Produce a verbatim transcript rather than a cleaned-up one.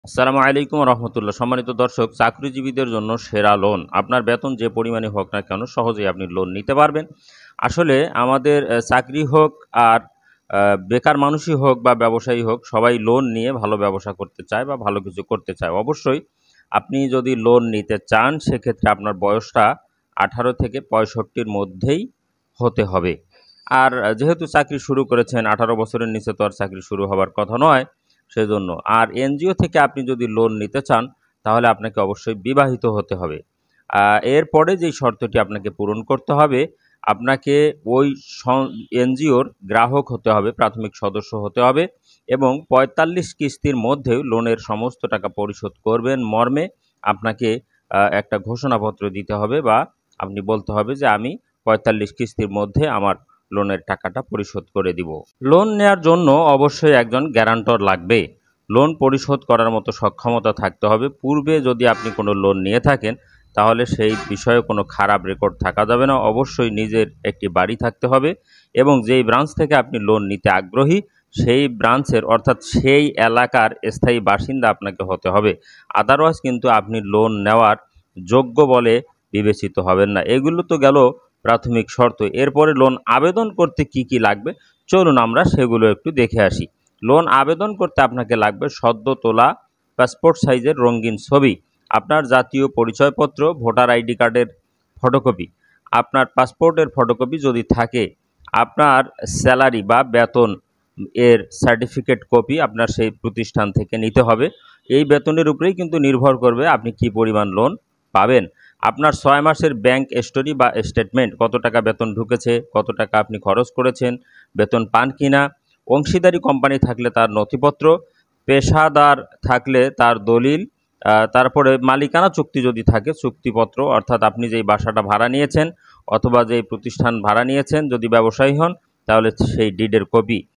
আসসালামু আলাইকুম রহমতুল্লাহ। সম্মানিত দর্শক, চাকরিজীবীদের জন্য সেরা লোন। আপনার বেতন যে পরিমাণে হোক না কেন সহজেই আপনি লোন নিতে পারবেন। আসলে আমাদের আ চাকরি হোক আর আ বেকার মানুষই হোক বা ব্যবসায়ী হোক, সবাই লোন নিয়ে ভালো ব্যবসা করতে চায় বা ভালো কিছু করতে চায়। অবশ্যই আপনি যদি লোন নিতে চান সেক্ষেত্রে আপনার বয়সটা আঠারো থেকে পঁয়ষট্টি র মধ্যেই হতে হবে। আর যেহেতু চাকরি শুরু করেছেন, আঠারো বছরের নিচে তো আর চাকরি শুরু হবার কথা নয়। সেজন্য আর এনজিও থেকে আপনি যদি লোন নিতে চান তাহলে আপনাকে অবশ্যই বিবাহিত হতে হবে। আ এরপরে যেই শর্তটি আপনাকে পূরণ করতে হবে, আপনাকে ওই স এনজিওর গ্রাহক হতে হবে, প্রাথমিক সদস্য হতে হবে এবং পঁয়তাল্লিশ কিস্তির মধ্যে লোনের সমস্ত টাকা পরিশোধ করবেন মর্মে আপনাকে আ একটা ঘোষণাপত্র দিতে হবে বা আপনি বলতে হবে যে, "আমি পঁয়তাল্লিশ কিস্তির মধ্যে আমার লোনের টাকাটা পরিশোধ করে দিব।" লোন নেয়ার জন্য অবশ্যই একজন গ্যারান্টর লাগবে। লোন পরিশোধ করার মতো সক্ষমতা থাকতে হবে। পূর্বে যদি আপনি কোনো লোন নিয়ে থাকেন, তাহলে সেই বিষয়ে কোনো খারাপ রেকর্ড থাকা যাবে না। অবশ্যই নিজের একটি বাড়ি থাকতে হবে এবং যেই ব্রাঞ্চ থেকে আপনি লোন নিতে আগ্রহী, সেই ব্রাঞ্চের অর্থাৎ সেই এলাকার স্থায়ী বাসিন্দা আপনাকে হতে হবে। আদারওয়াইজ কিন্তু আপনি লোন নেওয়ার যোগ্য বলে বিবেচিত হবেন না। এগুলো তো গেল প্রাথমিক শর্ত। এরপরে লোন আবেদন করতে কি, কি লাগবে চলুন আমরা সেগুলো একটু দেখে আসি। লোন আবেদন করতে আপনাকে লাগবে সদ্য তোলা পাসপোর্ট সাইজের রঙিন ছবি, আপনার জাতীয় পরিচয়পত্র, ভোটার আইডি কার্ডের ফটোকপি, আপনার পাসপোর্টের ফটোকপি যদি থাকে, আপনার স্যালারি বা বেতন এর সার্টিফিকেট কপি আপনার সেই প্রতিষ্ঠান থেকে নিতে হবে। এই বেতনের উপরেই কিন্তু নির্ভর করবে আপনি কি পরিমাণ লোন পাবেন। আপনার ছয় মাসের ব্যাংক স্টোরি বা স্টেটমেন্ট, কত টাকা বেতন ঢুকেছে, কত টাকা আপনি খরচ করেছেন, বেতন পান কিনা, অংশীদারি কোম্পানি থাকলে তার নথিপত্র, পেশাদার থাকলে তার দলিল, আ তারপরে মালিকানা চুক্তি যদি থাকে চুক্তিপত্র, অর্থাৎ আপনি যেই বাসাটা ভাড়া নিয়েছেন অথবা যেই প্রতিষ্ঠান ভাড়া নিয়েছেন, যদি ব্যবসায়ী হন তাহলে সেই ডিডের কপি।